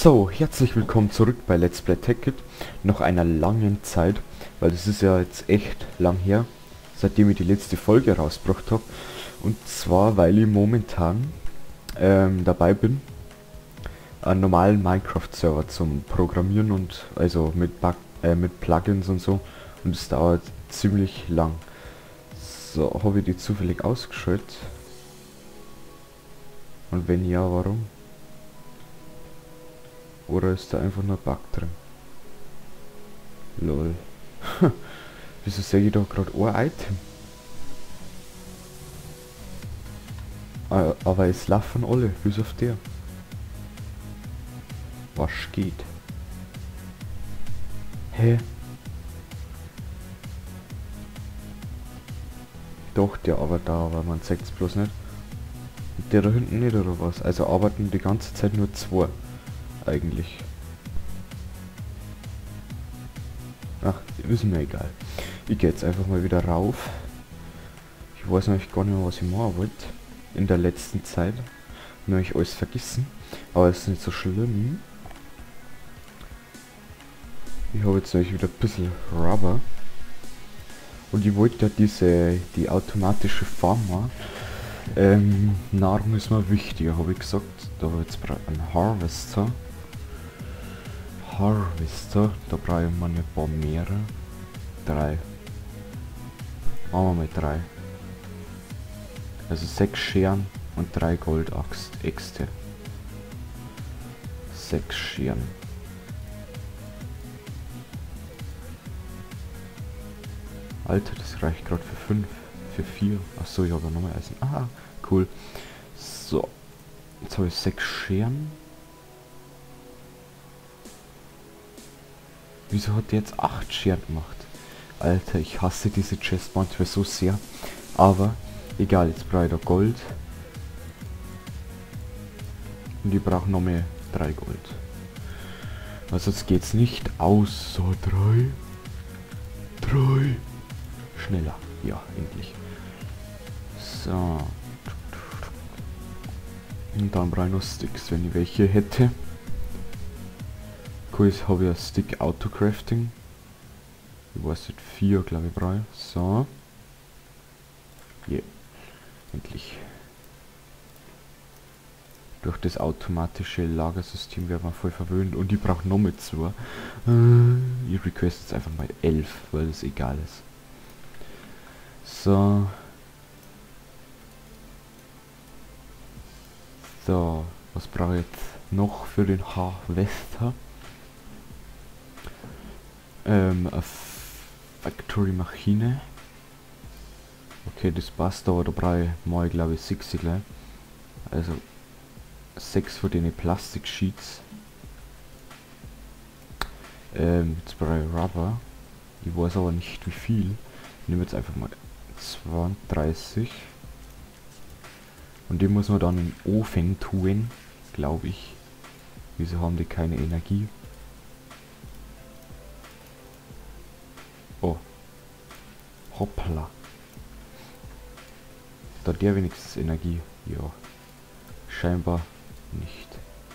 So, herzlich willkommen zurück bei Let's Play Tekkit. Nach einer langen Zeit, weil das ist ja jetzt echt lang her, seitdem ich die letzte Folge rausgebracht habe. Und zwar, weil ich momentan dabei bin, einen normalen Minecraft-Server zum Programmieren und also mit Plugins und so. Und es dauert ziemlich lang. So, habe ich die zufällig ausgeschaltet? Und wenn ja, warum? Oder ist da einfach nur Bug drin? Lol. Wieso sehe ich da gerade ein Item? Aber es laufen alle, bis auf der. Was geht? Hä? Doch, der arbeitet da, aber man zeigt es bloß nicht. Und der da hinten nicht, oder was? Also arbeiten die ganze Zeit nur zwei. Eigentlich. Ach, ist mir egal. Ich gehe jetzt einfach mal wieder rauf. Ich weiß nämlich gar nicht mehr, was ich machen wollte. In der letzten Zeit. Nämlich alles vergessen. Aber es ist nicht so schlimm. Ich habe jetzt nämlich wieder ein bisschen Rubber. Und ich wollte ja die automatische Farm machen. Nahrung ist mir wichtiger, habe ich gesagt. Da habe ich jetzt einen Harvester. Da brauche ich mal ein paar mehrere. 3. Machen wir mal 3. Also 6 Scheren und 3 Goldäxte. 6 Scheren. Alter, das reicht gerade für 5. Für 4. Achso, ich habe nochmal Eisen. Ah, cool. So. Jetzt habe ich 6 Scheren. Wieso hat der jetzt 8 Scheren gemacht? Alter, ich hasse diese Chest manchmal so sehr. Aber, egal, jetzt brauche ich da Gold. Und ich brauche noch mehr 3 Gold. Also jetzt geht's nicht aus. So, 3. Schneller. Ja, endlich. So. Und dann brauche ich noch Sticks, wenn ich welche hätte. Cool, jetzt habe ich ein Stick Autocrafting. Ich weiß nicht, 4 glaube ich brauche. So. Yeah. Endlich. Durch das automatische Lagersystem werden wir voll verwöhnt. Und ich brauche noch mit 2. Ich request jetzt einfach mal 11, weil es egal ist. So. So. Was brauche ich jetzt noch für den Harvester? Eine Factory Maschine. Okay, das passt, aber da brauche ich mal, glaube ich, 6 gleich. Also 6 von den Plastic Sheets. Jetzt brauche ich Rubber. Ich weiß aber nicht wie viel. Ich nehme jetzt einfach mal 32. Und die muss man dann in den Ofen tun, glaube ich. Wieso haben die keine Energie? Oh. Hoppla. Da der wenigstens Energie. Ja. Scheinbar nicht.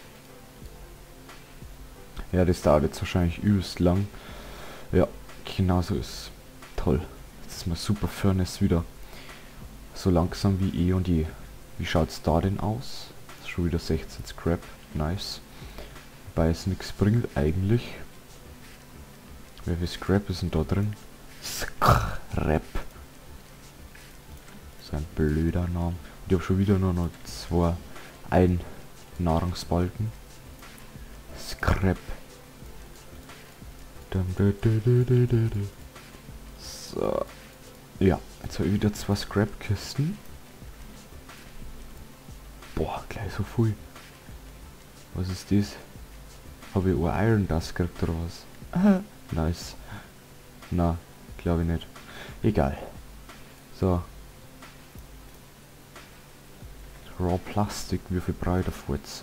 Ja, das dauert jetzt wahrscheinlich übelst lang. Ja, genau so ist. Toll. Jetzt ist mein Super Furnace wieder so langsam wie eh und je. Wie schaut's da denn aus? Ist schon wieder 16 Scrap. Nice. Wobei es nichts bringt eigentlich. Wie viel Scrap ist denn da drin? Scrap. So ein blöder Name. Und ich habe schon wieder nur noch 2 Nahrungsbalken. Scrap. So. Ja, jetzt habe ich wieder 2 Scrap-Kisten. Boah, gleich so viel. Was ist das? Habe ich ein Iron Dust gekriegt oder was? Nice. Na, glaube ich nicht. Egal. So. Raw Plastik, wie viel brauche ich davor jetzt?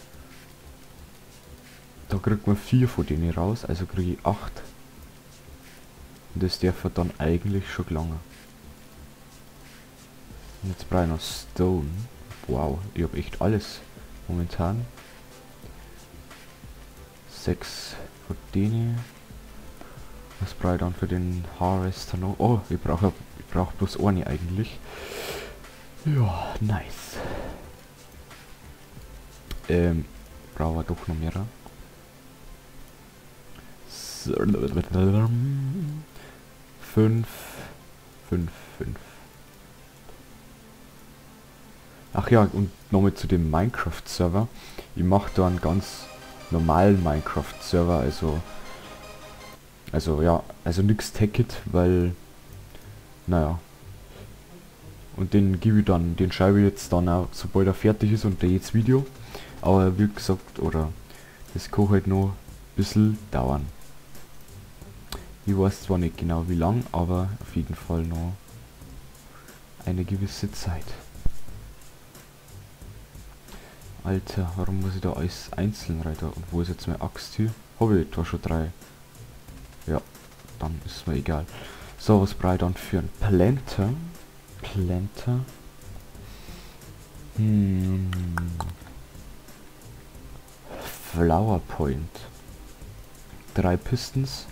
Da kriegt man 4 von denen raus, also kriege ich 8. Und das darf dann eigentlich schon gelangen. Und jetzt brauche ich noch Stone. Wow, ich habe echt alles momentan. 6 von denen. Was brauche ich dann für den Harvester noch? Oh, ich brauche bloß eine eigentlich. Ja, nice. Brauche wir doch noch mehr. 5, 5, 5. Ach ja, und nochmal zu dem Minecraft-Server. Ich mache da einen ganz normalen Minecraft-Server, also nix Ticket, weil, naja. Und den gebe ich dann, den schreibe ich jetzt dann auch, sobald er fertig ist und das Video. Aber wie gesagt, das kann halt noch ein bisschen dauern. Ich weiß zwar nicht genau wie lang, aber auf jeden Fall noch eine gewisse Zeit. Alter, warum muss ich da alles einzeln reiten? Und wo ist jetzt meine Axt hier? Habe ich etwa schon 3. Ja, dann ist mir egal. So, was brauche ich dann für einen Planter? Flower Point. 3 Pistons.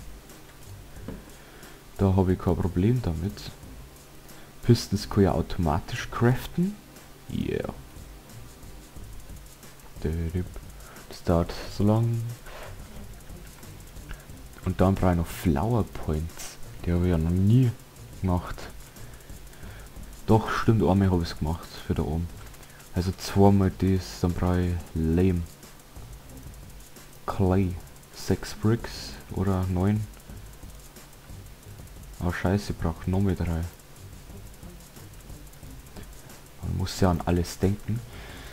Da habe ich kein Problem damit. Pistons kann ich automatisch craften. Yeah. Das dauert so lang. Und dann brauche ich noch Flower Points. Die habe ich ja noch nie gemacht. Doch, stimmt, einmal habe ich es gemacht für da oben. Also zweimal das, dann brauche ich Lame. Clay. 6 Bricks oder 9. Oh scheiße, ich brauche noch mehr 3. Man muss ja an alles denken.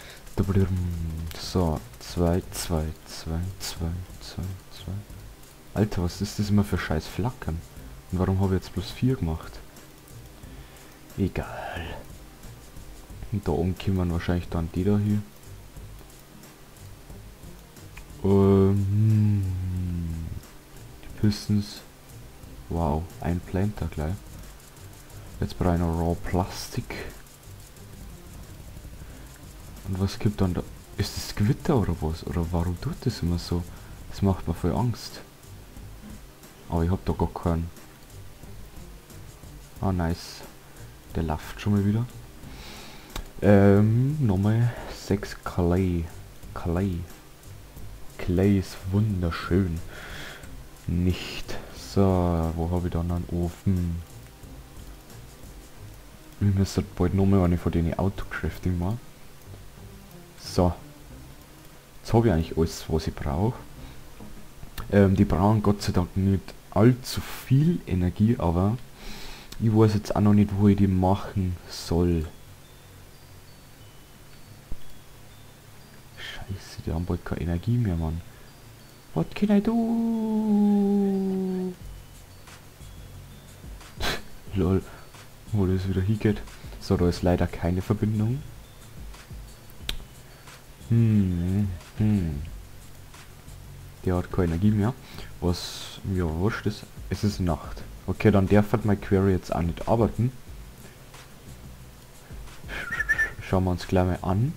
So, 2, 2, 2, 2, 2, 2. Alter, was ist das immer für scheiß Flackern? Und warum habe ich jetzt bloß 4 gemacht? Egal. Und da oben kommen wahrscheinlich dann die da hier. Die Pistons. Wow, ein Planter gleich. Jetzt brauche ich noch Raw Plastik. Und was gibt dann da? Ist das Gewitter oder was? Oder warum tut das immer so? Das macht mir voll Angst. Aber ich hab da gar keinen. Ah, nice. Der läuft schon mal wieder. Nochmal 6 Clay. Clay ist wunderschön. Nicht. So, wo habe ich dann einen Ofen? Ich müsste bald nochmal eine von denen Autocrafting machen. So. Jetzt habe ich eigentlich alles, was ich brauche. Die brauchen Gott sei Dank nicht allzu viel Energie, aber ich weiß jetzt auch noch nicht, wo ich die machen soll. Scheiße, die haben bald keine Energie mehr, Mann. What can I do? Lol, wo das wieder hingeht. So, da ist leider keine Verbindung. Der hat keine Energie mehr. Was mir wurscht ist. Es ist Nacht. Okay, dann darf halt mein Query jetzt auch nicht arbeiten. Schauen wir uns gleich mal an.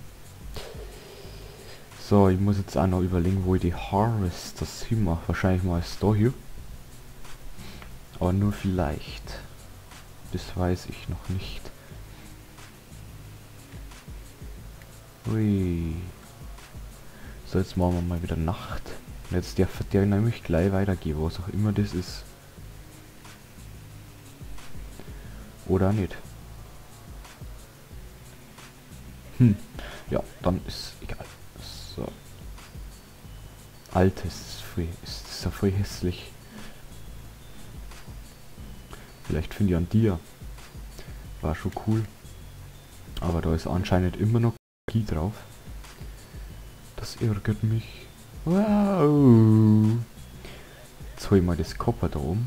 So, ich muss jetzt auch noch überlegen, wo ich die Harvesters hinmache. Wahrscheinlich mal es da hier. Aber nur vielleicht. Das weiß ich noch nicht. Ui. So, jetzt machen wir mal wieder Nacht. Und jetzt darf der nämlich gleich weitergehen, was auch immer das ist. Oder nicht. Ja, dann ist egal. So. Alter, ist ja voll hässlich. Vielleicht finde ich an dir. War schon cool. Aber da ist anscheinend immer noch Energie drauf. Das ärgert mich. Wow. Jetzt hol ich mal das Copper da oben.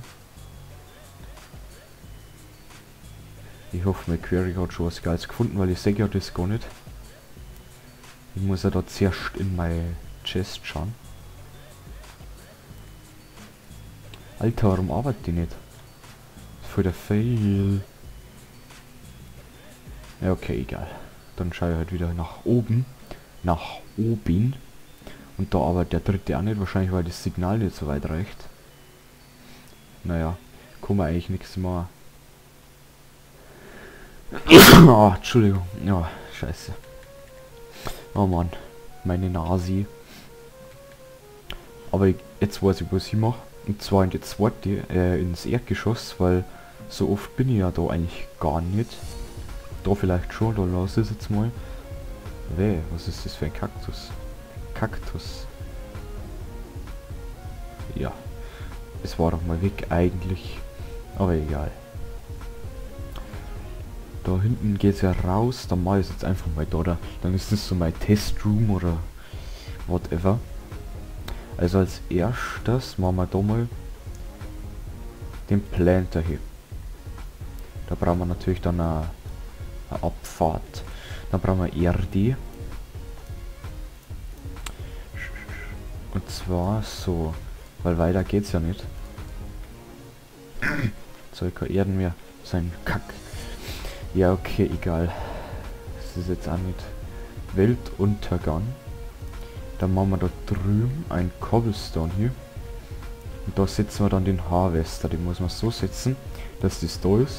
Ich hoffe, mein Query hat schon was Geiles gefunden, weil ich sehe ja das gar nicht. Ich muss ja da zuerst in meine Chest schauen. Alter, warum arbeitet die nicht? Das ist voll der Fail. Ja, okay, egal. Dann schaue ich halt wieder nach oben. Und da aber der dritte auch nicht, wahrscheinlich weil das Signal nicht so weit reicht. Naja, kann man eigentlich nichts machen. Oh, Entschuldigung. Ja, scheiße. Oh Mann, meine Nase. Aber jetzt weiß ich, was ich mache. Und zwar in die zweite, ins Erdgeschoss, weil so oft bin ich ja da eigentlich gar nicht. Da vielleicht schon, da lasse ich es jetzt mal. Weh, was ist das für ein Kaktus? Kaktus. Ja, es war doch mal weg eigentlich. Aber egal. Da hinten geht es ja raus, dann mache ich es jetzt einfach mal da, oder? Dann ist das so mein Testroom oder whatever. Also als erstes machen wir da mal den Planter hier. Da brauchen wir natürlich dann eine Abfahrt. Dann brauchen wir Erde. Und zwar so, weil weiter geht's ja nicht. Soll kein Erden mehr sein. Kack. Ja, okay, egal. Das ist jetzt auch nicht Weltuntergang. Dann machen wir da drüben ein Cobblestone hier. Und da setzen wir dann den Harvester. Den muss man so setzen, dass das da ist.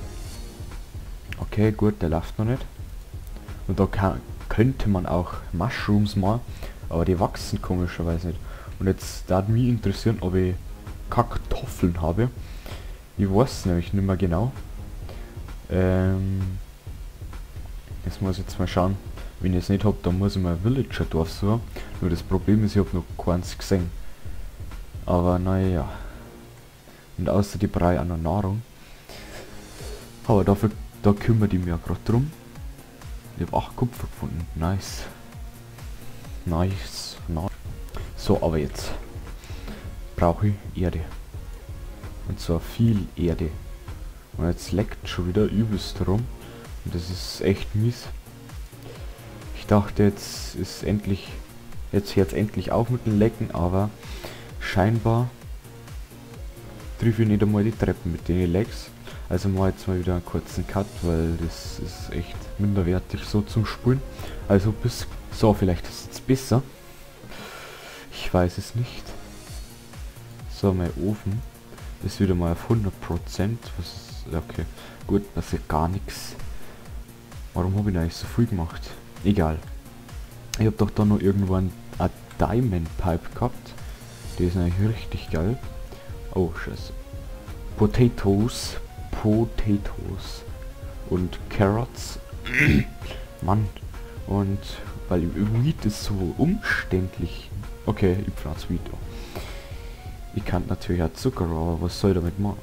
Okay, gut, der läuft noch nicht. Und da könnte man auch Mushrooms machen, aber die wachsen komischerweise nicht. Und jetzt darf mich interessieren, ob ich Kartoffeln habe. Ich weiß nämlich nicht mehr genau. Jetzt muss ich jetzt mal schauen. Wenn ich es nicht habe, dann muss ich mal ein Villager-Dorf suchen. Nur das Problem ist, ich habe noch keins gesehen. Aber naja. Und außer die brauche auch noch Nahrung. Aber dafür, da kümmert die mich ja gerade drum. Ich habe 8 Kupfer gefunden. Nice. Nice. So, aber jetzt brauche ich Erde. Und zwar viel Erde. Und jetzt leckt schon wieder übelst rum. Und das ist echt mies. Ich dachte, jetzt ist endlich, jetzt hört es endlich auf mit dem Lecken, aber scheinbar treffe ich nicht einmal die Treppen mit den Lecks. Also mal jetzt mal wieder einen kurzen Cut, weil das ist echt minderwertig so zum Spulen. Also bis, so vielleicht ist es jetzt besser. Ich weiß es nicht. So, mein Ofen ist wieder mal auf 100%. Was ist, okay, gut, passiert gar nichts. Warum habe ich da eigentlich so viel gemacht? Egal. Ich habe doch da noch irgendwann ein Diamond Pipe gehabt. Die ist eigentlich richtig geil. Oh, scheiße. Potatoes. Und Carrots. Mann. Und weil Weed ist so umständlich. Okay, ich pflanze Weed. Ich kann natürlich auch Zucker, aber was soll ich damit machen?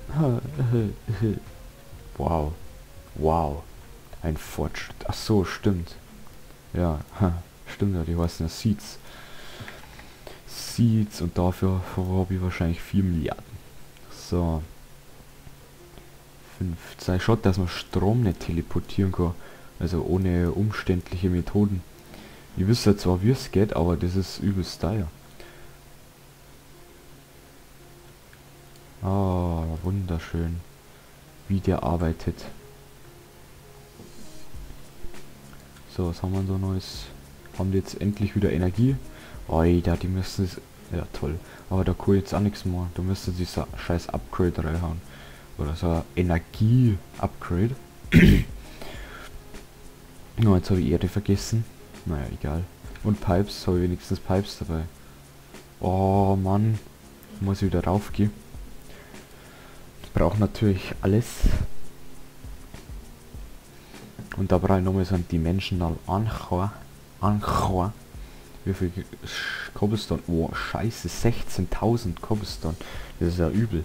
Wow. Wow. Ein Fortschritt. Ach so, stimmt. Ja, stimmt ja, die heißen ja Seeds. Seeds und dafür habe ich wahrscheinlich 4 Milliarden. So. 15. Schaut, dass man Strom nicht teleportieren kann. Also ohne umständliche Methoden. Ich wüsste ja zwar, wie es geht, aber das ist übelst teuer. Ah, wunderschön. Wie der arbeitet. So, was haben wir so Neues? Haben die jetzt endlich wieder Energie? Alter, die müssen es... Ja, toll. Aber da kann ich jetzt auch nichts machen. Da müsste sie so scheiß Upgrade reinhauen. Oder so ein Energie-Upgrade. No, jetzt habe ich Erde vergessen. Naja, egal. Und Pipes, habe ich wenigstens Pipes dabei. Oh Mann. Muss ich wieder raufgehen. Ich brauche natürlich alles. Und da brauche ich nochmal so ein Dimensional Anchor. Wie viel Cobblestone? Oh, scheiße, 16.000 Cobblestone. Das ist ja übel.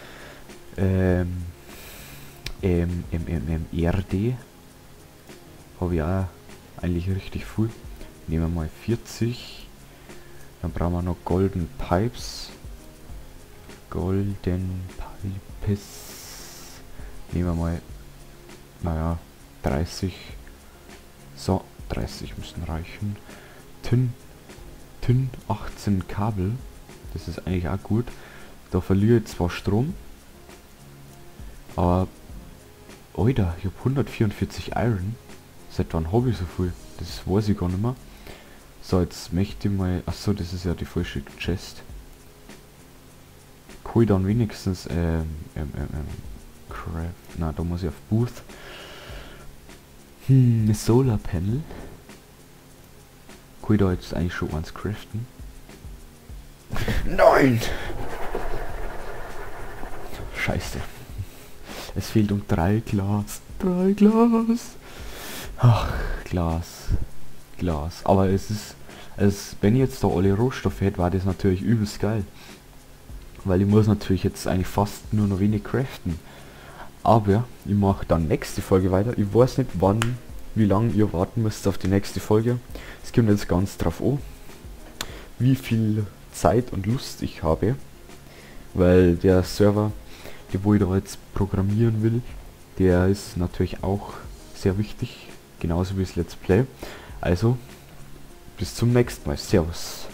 Erde. Habe ich auch eigentlich richtig viel. Nehmen wir mal 40. Dann brauchen wir noch Golden Pipes. Golden Pipes. Nehmen wir mal, naja, 30. So, 30 müssen reichen. Tin 18 Kabel. Das ist eigentlich auch gut. Da verliere ich zwar Strom. Aber, Alter, ich habe 144 Iron. Seit wann habe ich so viel? Das weiß ich gar nicht mehr. So, jetzt möchte ich mal... Achso, das ist ja die falsche Chest. Kann ich dann wenigstens, Craft... Na, da muss ich auf Booth. Solar Panel. Kann ich da jetzt eigentlich schon eins craften? Nein! Scheiße. Es fehlt um 3 Glas. 3 Glas. Ach, Glas. Glas. Aber wenn ich jetzt da alle Rohstoffe hätte, war das natürlich übelst geil. Weil ich muss natürlich jetzt eigentlich fast nur noch wenig craften. Aber ich mache dann nächste Folge weiter. Ich weiß nicht wann, wie lange ihr warten müsst auf die nächste Folge. Es kommt jetzt ganz drauf an, wie viel Zeit und Lust ich habe. Weil der Server, wo ich da jetzt programmieren will, der ist natürlich auch sehr wichtig. Genauso wie das Let's Play. Also, bis zum nächsten Mal. Servus.